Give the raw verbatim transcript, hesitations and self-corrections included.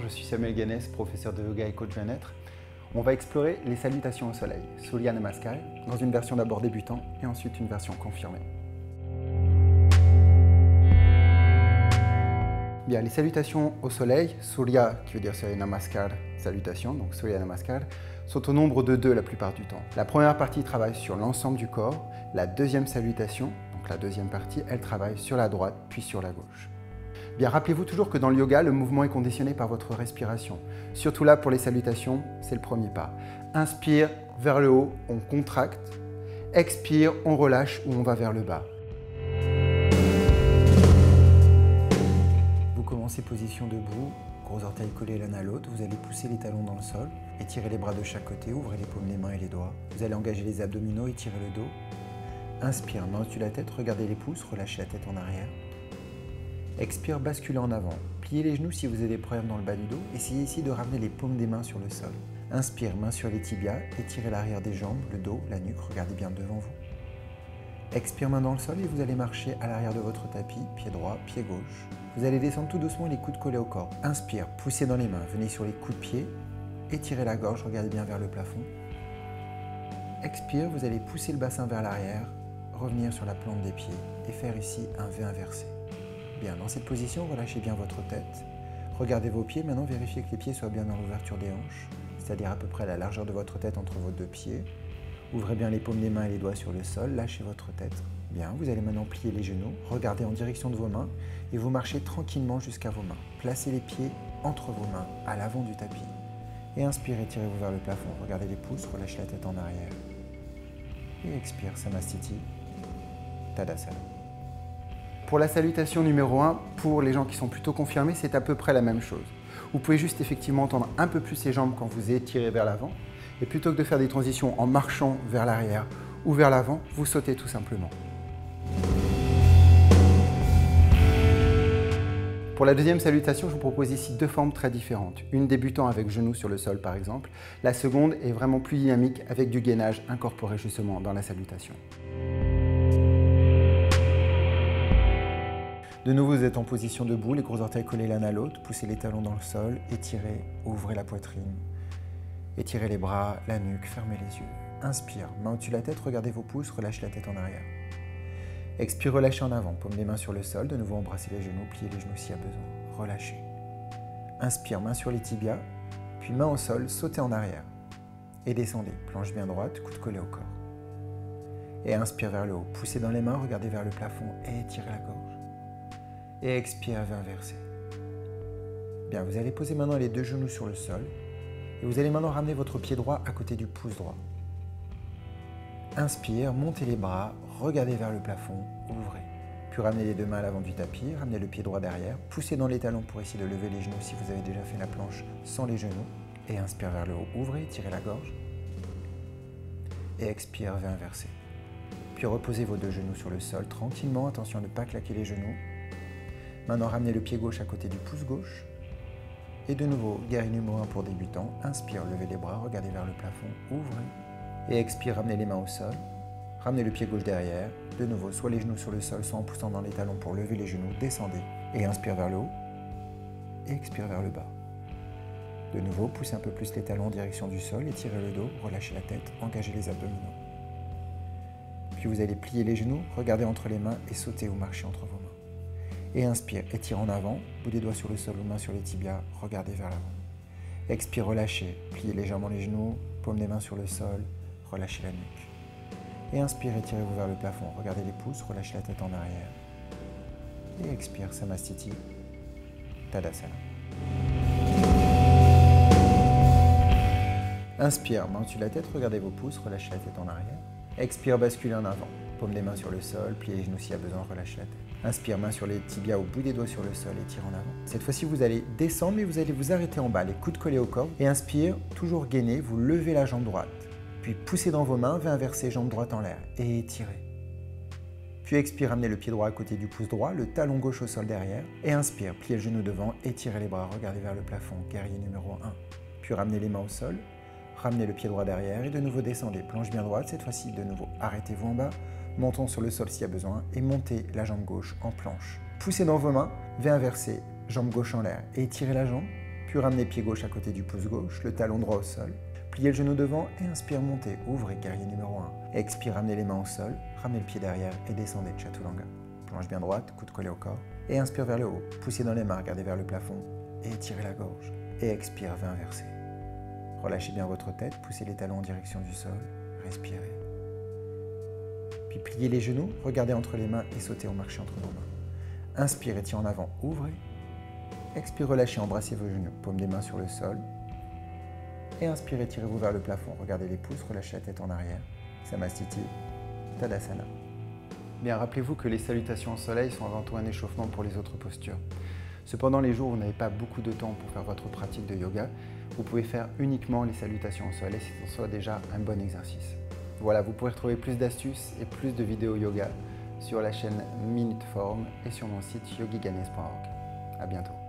je suis Samuel Guénès, professeur de yoga et coach bien-être. On va explorer les salutations au soleil, Surya Namaskar, dans une version d'abord débutant et ensuite une version confirmée. Bien, les salutations au soleil, Surya qui veut dire Surya Namaskar, salutation, donc Surya Namaskar, sont au nombre de deux la plupart du temps. La première partie travaille sur l'ensemble du corps, la deuxième salutation, donc la deuxième partie, elle travaille sur la droite puis sur la gauche. Bien, rappelez-vous toujours que dans le yoga, le mouvement est conditionné par votre respiration. Surtout là, pour les salutations, c'est le premier pas. Inspire, vers le haut, on contracte. Expire, on relâche ou on va vers le bas. Vous commencez position debout, gros orteils collés l'un à l'autre. Vous allez pousser les talons dans le sol, étirez les bras de chaque côté, ouvrez les paumes des mains et les doigts. Vous allez engager les abdominaux, étirez le dos. Inspire, main au-dessus de la tête, regardez les pouces, relâchez la tête en arrière. Expire, basculez en avant. Pliez les genoux si vous avez des problèmes dans le bas du dos. Essayez ici de ramener les paumes des mains sur le sol. Inspire, main sur les tibias, étirez l'arrière des jambes, le dos, la nuque, regardez bien devant vous. Expire, main dans le sol et vous allez marcher à l'arrière de votre tapis, pied droit, pied gauche. Vous allez descendre tout doucement les coudes collés au corps. Inspire, poussez dans les mains, venez sur les coups de pied, étirez la gorge, regardez bien vers le plafond. Expire, vous allez pousser le bassin vers l'arrière, revenir sur la plante des pieds et faire ici un V inversé. Bien, dans cette position, relâchez bien votre tête. Regardez vos pieds, maintenant vérifiez que les pieds soient bien dans l'ouverture des hanches, c'est-à-dire à peu près la largeur de votre tête entre vos deux pieds. Ouvrez bien les paumes des mains et les doigts sur le sol, lâchez votre tête. Bien, vous allez maintenant plier les genoux, regardez en direction de vos mains et vous marchez tranquillement jusqu'à vos mains. Placez les pieds entre vos mains, à l'avant du tapis. Et inspirez, tirez-vous vers le plafond, regardez les pouces, relâchez la tête en arrière. Et expire, Samastiti, Tadasana. Pour la salutation numéro un, pour les gens qui sont plutôt confirmés, c'est à peu près la même chose. Vous pouvez juste effectivement tendre un peu plus les jambes quand vous étirez vers l'avant. Et plutôt que de faire des transitions en marchant vers l'arrière ou vers l'avant, vous sautez tout simplement. Pour la deuxième salutation, je vous propose ici deux formes très différentes. Une débutant avec genoux sur le sol par exemple. La seconde est vraiment plus dynamique avec du gainage incorporé justement dans la salutation. De nouveau, vous êtes en position debout, les gros orteils collés l'un à l'autre, poussez les talons dans le sol, étirez, ouvrez la poitrine, étirez les bras, la nuque, fermez les yeux. Inspire, main au-dessus de la tête, regardez vos pouces, relâchez la tête en arrière. Expire, relâchez en avant, paume des mains sur le sol, de nouveau embrassez les genoux, pliez les genoux s'il y a besoin, relâchez. Inspire, main sur les tibias, puis main au sol, sautez en arrière. Et descendez, planche bien droite, coude collé au corps. Et inspire vers le haut, poussez dans les mains, regardez vers le plafond et étirez la gorge. Et expire, V inversé. Bien, vous allez poser maintenant les deux genoux sur le sol et vous allez maintenant ramener votre pied droit à côté du pouce droit. Inspire, montez les bras, regardez vers le plafond, ouvrez. Puis ramenez les deux mains à l'avant du tapis, ramenez le pied droit derrière, poussez dans les talons pour essayer de lever les genoux si vous avez déjà fait la planche sans les genoux. Et inspire vers le haut, ouvrez, tirez la gorge. Et expire, V inversé. Puis reposez vos deux genoux sur le sol tranquillement, attention à ne pas claquer les genoux. Maintenant, ramenez le pied gauche à côté du pouce gauche. Et de nouveau, guerrier numéro un pour débutants. Inspire, levez les bras, regardez vers le plafond, ouvrez. Et expire, ramenez les mains au sol. Ramenez le pied gauche derrière. De nouveau, soit les genoux sur le sol, soit en poussant dans les talons pour lever les genoux. Descendez. Et inspire vers le haut. Et expire vers le bas. De nouveau, poussez un peu plus les talons en direction du sol. Étirez le dos, relâchez la tête, engagez les abdominaux. Puis vous allez plier les genoux, regardez entre les mains et sautez ou marchez entre vos mains. Et inspire, étire en avant, bout des doigts sur le sol ou main sur les tibias, regardez vers l'avant. Expire, relâchez, pliez légèrement les genoux, paume des mains sur le sol, relâchez la nuque. Et inspire, étirez-vous vers le plafond, regardez les pouces, relâchez la tête en arrière. Et expire, Samastiti, Tadasana. Inspire, main au-dessus de la tête, regardez vos pouces, relâchez la tête en arrière. Expire, basculez en avant, paume des mains sur le sol, pliez les genoux s'il y a besoin, relâchez la tête. Inspire, main sur les tibias au bout des doigts sur le sol, étire en avant. Cette fois-ci, vous allez descendre, mais vous allez vous arrêter en bas, les coudes collés au corps. Et inspire, toujours gainé, vous levez la jambe droite. Puis poussez dans vos mains, V inversé, jambe droite en l'air, et étirez. Puis expire, ramenez le pied droit à côté du pouce droit, le talon gauche au sol derrière. Et inspire, pliez le genou devant, étirez les bras, regardez vers le plafond, guerrier numéro un. Puis ramenez les mains au sol, ramenez le pied droit derrière, et de nouveau descendez, planche bien droite, cette fois-ci de nouveau, arrêtez-vous en bas. Montons sur le sol s'il y a besoin et montez la jambe gauche en planche. Poussez dans vos mains, V inversé, jambe gauche en l'air et étirez la jambe, puis Puis ramenez pied gauche à côté du pouce gauche, le talon droit au sol. Pliez le genou devant et inspire, montez, ouvrez, guerrier numéro un. Expire, ramenez les mains au sol, ramenez le pied derrière et descendez, Chaturanga. Planche bien droite, coude collé au corps. Et inspire vers le haut, poussez dans les mains, regardez vers le plafond et étirez la gorge. Et expire, vers inverser. Relâchez bien votre tête, poussez les talons en direction du sol, respirez. Puis pliez les genoux, regardez entre les mains et sautez en marché entre vos mains. Inspire, étirez en avant, ouvrez. Expire, relâchez, embrassez vos genoux, paume des mains sur le sol. Et inspirez, tirez-vous vers le plafond, regardez les pouces, relâchez la tête en arrière. Samastiti, Tadasana. Bien, rappelez-vous que les salutations au soleil sont avant tout un échauffement pour les autres postures. Cependant, les jours où vous n'avez pas beaucoup de temps pour faire votre pratique de yoga, vous pouvez faire uniquement les salutations au soleil, c'est en soi déjà un bon exercice. Voilà, vous pourrez retrouver plus d'astuces et plus de vidéos yoga sur la chaîne Minute Form et sur mon site yogiganes point org. À bientôt.